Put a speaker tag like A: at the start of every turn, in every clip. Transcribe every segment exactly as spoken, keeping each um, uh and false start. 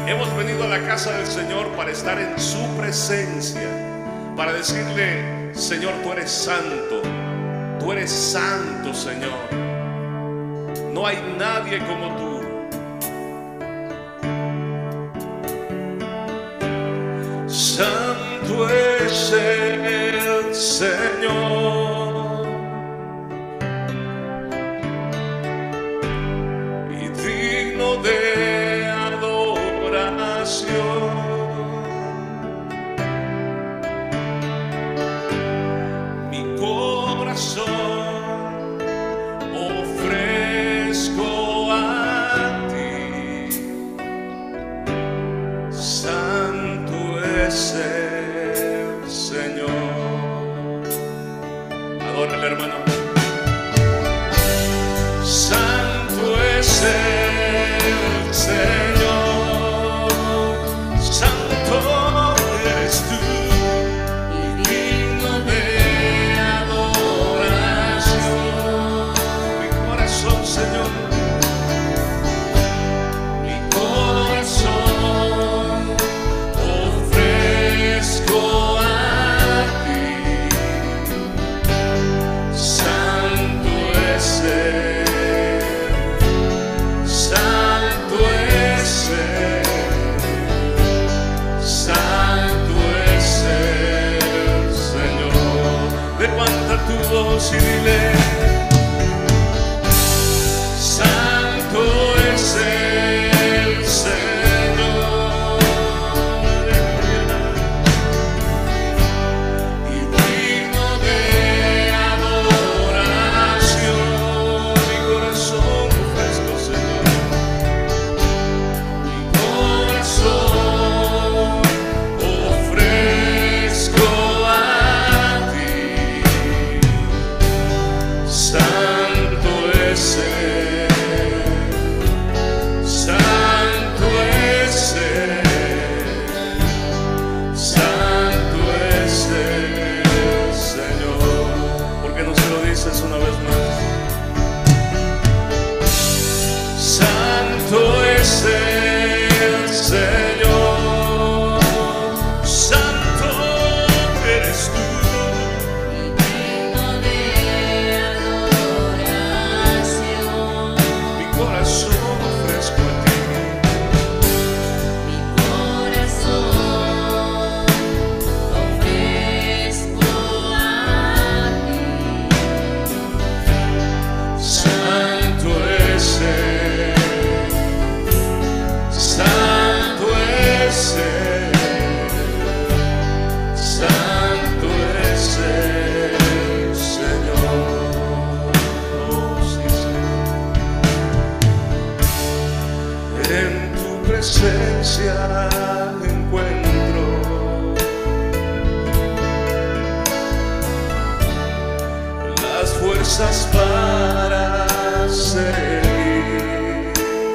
A: Hemos venido a la casa del Señor para estar en su presencia, para decirle: Señor, tú eres santo, tú eres santo, Señor. No hay nadie como tú. Santo es el Señor y digno de adoración. Mi corazón ofrezco a ti. Santo es el Señor. Adórale, hermano. Santo es el Señor, santo eres tú y digno de adoración. Mi corazón, Señor, mi corazón ofrezco a ti. Santo es el, santo es el, santo es el Señor. Levanta tu voz y dile: santo es el Señor y digno de adoración. Mi corazón ofrezco, Señor, mi corazón ofrezco a ti. Santo es el, santo es el, santo es el Señor. ¿Por qué no se lo dices una vez más? Santo es el Señor, santo eres tú. Mi corazón ofrezco a ti. Santo es el, santo es el, santo es el Señor. Oh, sí, Señor. En tu presencia encuentro las fuerzas para seguir.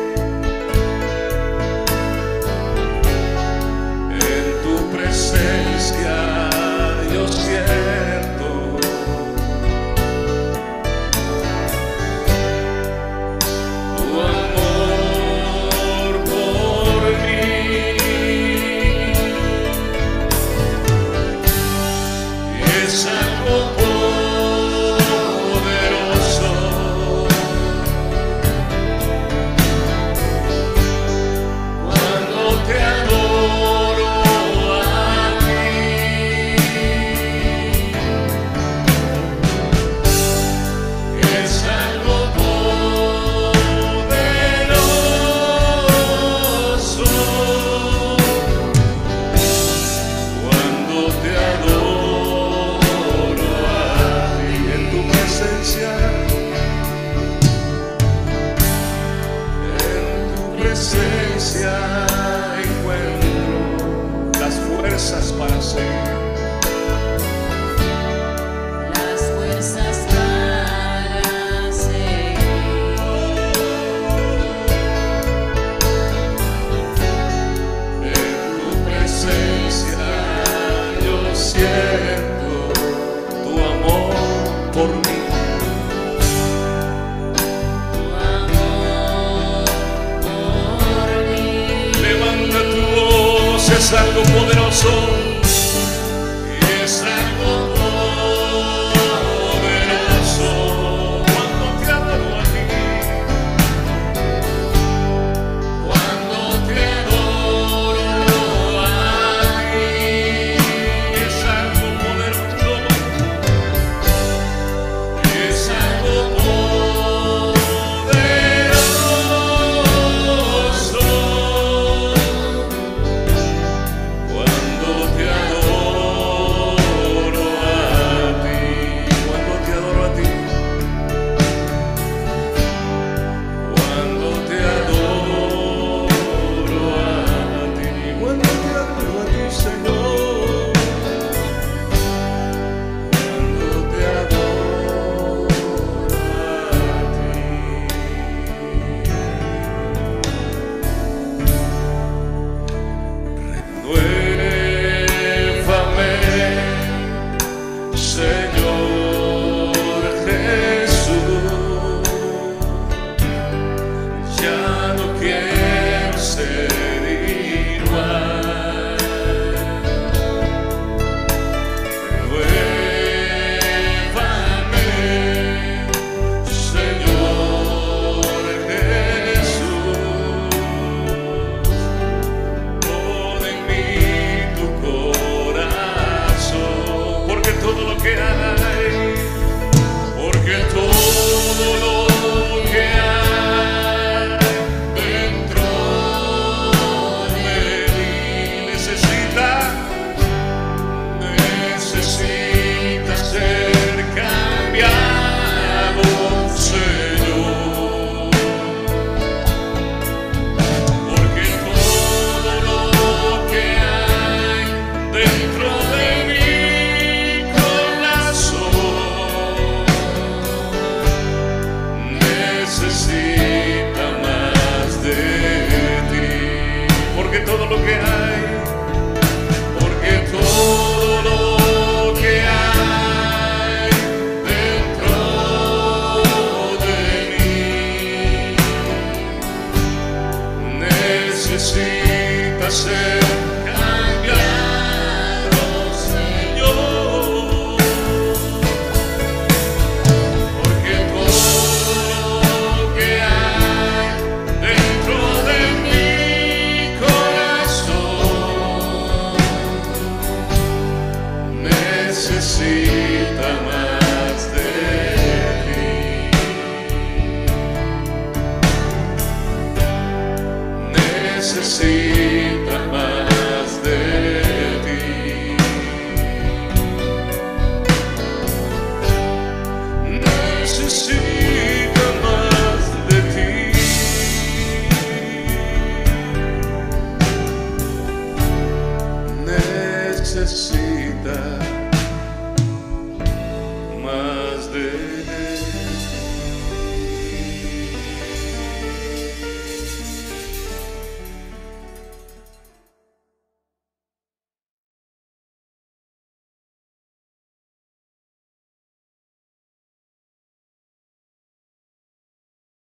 A: En tu presencia yo siento tu amor por mí. Es algo poderoso cuando te adoro a ti. Es algo poderoso cuando te adoro a ti. En tu presencia, en tu presencia encuentro las fuerzas para seguir.
B: Las fuerzas para seguir.
A: En tu presencia yo siento tu amor por mí.
B: Tu amor por mí.
A: Levanta Si es algo poderoso, es algo poderoso cuando te adoro a ti, cuando te adoro a ti, es algo poderoso, es algo poderoso cuando te adoro a ti, cuando te adoro a ti, cuando te adoro a ti, cuando te adoro a ti, Señor, cuando te adoro a ti. Renuévame, Señor Jesús, ya no quiero ser igual. Renuévame, Señor Jesús, pon en mí tu corazón, porque todo lo que hay, porque todo lo que hay dentro de mí necesita, necesita ser cambiado, Señor. Porque todo lo que hay dentro de mi corazón necesita más de ti. Porque todo lo que hay, porque todo lo que hay dentro de mí necesita ser cambiado, Señor. Porque todo lo que hay dentro de mi corazón necesita más de ti. Necesita